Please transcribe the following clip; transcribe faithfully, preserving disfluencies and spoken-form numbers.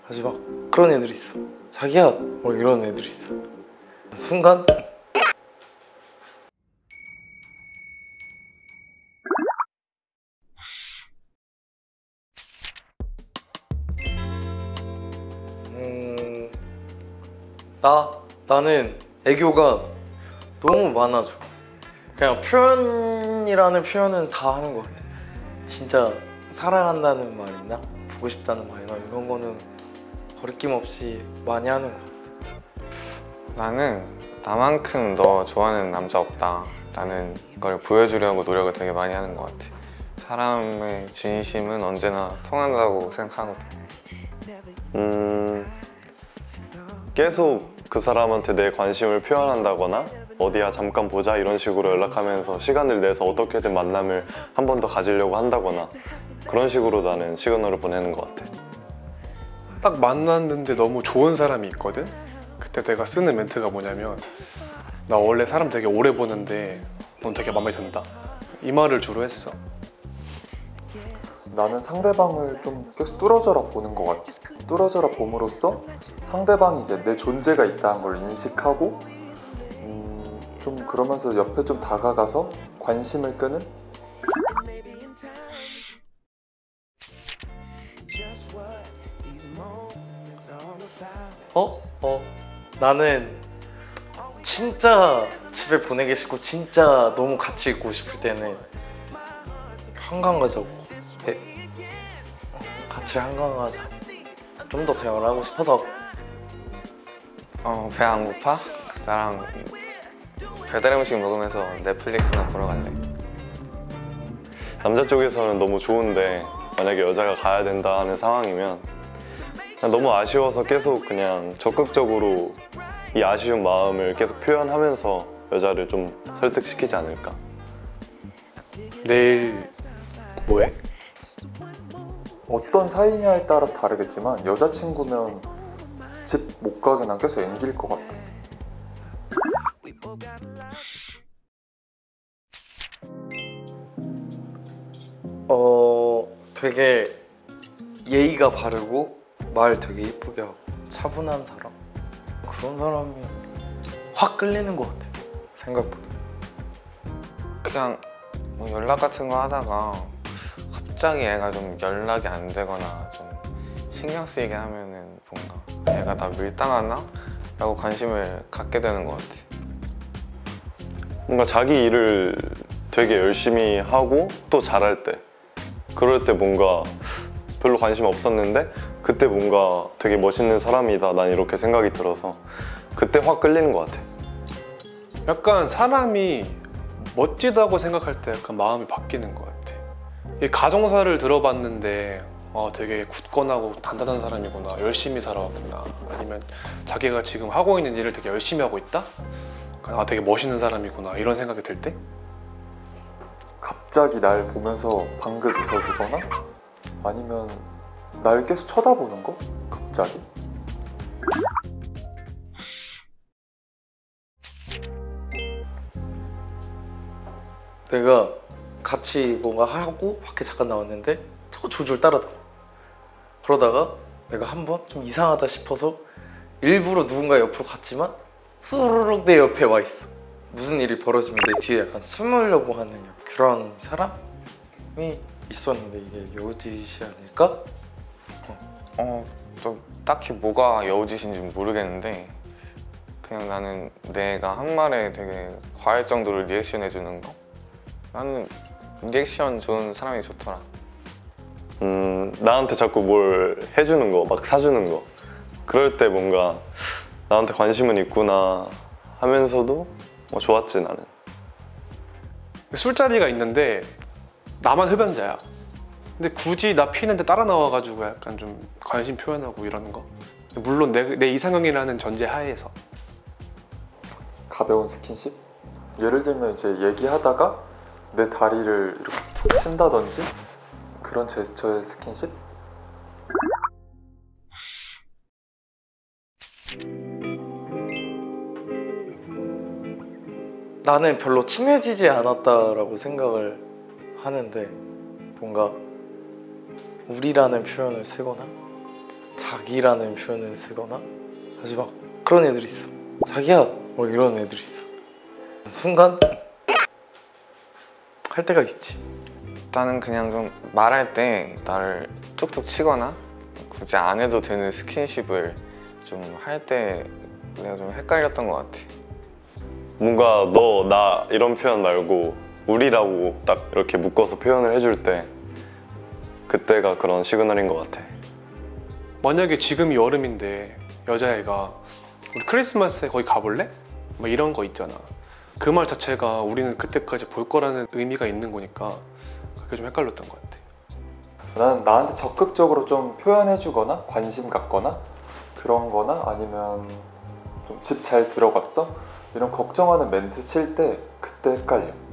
아주 막 그런 애들이 있어. 자기야 뭐 이런 애들이 있어. 순간 음... 나? 나는 애교가 너무 많아져. 그냥 표현이라는 표현은 다 하는 것 같아. 진짜 사랑한다는 말이나 보고 싶다는 말이나 이런 거는 거리낌 없이 많이 하는 것 같아. 나는 나만큼 너 좋아하는 남자 없다 라는 걸 보여주려고 노력을 되게 많이 하는 것 같아. 사람의 진심은 언제나 통한다고 생각하거든. 음... 계속 그 사람한테 내 관심을 표현한다거나 어디야 잠깐 보자 이런 식으로 연락하면서 시간을 내서 어떻게든 만남을 한 번 더 가지려고 한다거나 그런 식으로 나는 시그널을 보내는 것 같아. 딱 만났는데 너무 좋은 사람이 있거든? 그때 내가 쓰는 멘트가 뭐냐면 나 원래 사람 되게 오래 보는데 넌 되게 마음에 든다, 이 말을 주로 했어. 나는 상대방을 좀 계속 뚫어져라 보는 것 같아. 뚫어져라 봄으로써 상대방이 이제 내 존재가 있다는 걸 인식하고 음, 좀 그러면서 옆에 좀 다가가서 관심을 끄는? 어? 어? 나는 진짜 집에 보내기 싫고 진짜 너무 같이 있고 싶을 때는 한강 가자고 배, 같이 한강 가자. 좀 더 대화를 하고 싶어서. 어, 배 안 고파? 나랑 배달 음식 먹으면서 넷플릭스나 보러 갈래? 남자 쪽에서는 너무 좋은데 만약에 여자가 가야 된다 하는 상황이면 너무 아쉬워서 계속 그냥 적극적으로 이 아쉬운 마음을 계속 표현하면서 여자를 좀 설득시키지 않을까. 내일 뭐해? 어떤 사이냐에 따라서 다르겠지만 여자친구면 집 못 가게 난 계속 앵길 것 같아. 어... 되게 예의가 바르고 말 되게 이쁘게 하고 차분한 사람? 그런 사람이 확 끌리는 것 같아, 생각보다. 그냥 뭐 연락 같은 거 하다가 갑자기 애가 좀 연락이 안 되거나 좀 신경 쓰이게 하면은 뭔가 애가 나 밀당하나? 라고 관심을 갖게 되는 것 같아. 뭔가 자기 일을 되게 열심히 하고 또 잘할 때, 그럴 때 뭔가 별로 관심 없었는데 그때 뭔가 되게 멋있는 사람이다 난 이렇게 생각이 들어서 그때 확 끌리는 것 같아. 약간 사람이 멋지다고 생각할 때 약간 마음이 바뀌는 것 같아. 이 가정사를 들어봤는데 어, 되게 굳건하고 단단한 사람이구나, 열심히 살아왔구나, 아니면 자기가 지금 하고 있는 일을 되게 열심히 하고 있다? 아, 되게 멋있는 사람이구나, 이런 생각이 들 때? 갑자기 날 보면서 방긋 웃어주거나 아니면 날 계속 쳐다보는 거? 갑자기? 내가 같이 뭔가 하고 밖에 잠깐 나왔는데 자꾸 졸졸 따라다녀. 그러다가 내가 한번 좀 이상하다 싶어서 일부러 누군가 옆으로 갔지만 후루룩 내 옆에 와 있어. 무슨 일이 벌어지면 내 뒤에 약간 숨으려고 하는 그런 사람이 있었는데 이게 여우짓이 아닐까? 어, 어, 또 딱히 뭐가 여우짓인지 모르겠는데 그냥 나는 내가 한 말에 되게 과할 정도로 리액션 해주는 거? 나는 리액션 좋은 사람이 좋더라. 음, 나한테 자꾸 뭘 해주는 거, 막 사주는 거, 그럴 때 뭔가 나한테 관심은 있구나 하면서도 뭐 좋았지 나는. 술자리가 있는데 나만 흡연자야. 근데 굳이 나 피는데 따라 나와가지고 약간 좀 관심 표현하고 이러는 거, 물론 내, 내 이상형이라는 전제 하에서. 가벼운 스킨십? 예를 들면 이제 얘기하다가 내 다리를 이렇게 툭 친다든지 그런 제스처의 스킨십? 나는 별로 친해지지 않았다라고 생각을 하는데 뭔가 우리라는 표현을 쓰거나 자기라는 표현을 쓰거나 하지 막 그런 애들이 있어. 자기야 뭐 이런 애들이 있어. 순간 할 때가 있지. 나는 그냥 좀 말할 때 나를 툭툭 치거나 굳이 안 해도 되는 스킨십을 좀 할 때 내가 좀 헷갈렸던 것 같아. 뭔가 너, 나 이런 표현 말고 우리라고 딱 이렇게 묶어서 표현을 해줄 때 그때가 그런 시그널인 것 같아. 만약에 지금이 여름인데 여자애가 우리 크리스마스에 거기 가볼래? 막 이런 거 있잖아. 그 말 자체가 우리는 그때까지 볼 거라는 의미가 있는 거니까 그게 좀 헷갈렸던 것 같아. 나는 나한테 적극적으로 좀 표현해주거나 관심 갖거나 그런 거나 아니면 좀 집 잘 들어갔어? 이런 걱정하는 멘트 칠 때 그때 헷갈려.